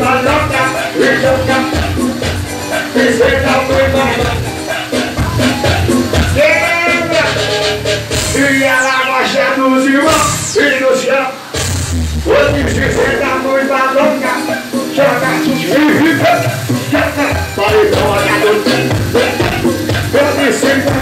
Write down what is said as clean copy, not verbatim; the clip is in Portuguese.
louca, e louca. Esquenta muito mais. E ela gosta dos irmãos e no chão. Hoje se senta muito louca. Joga e fica. Pode jogar. Eu me sinto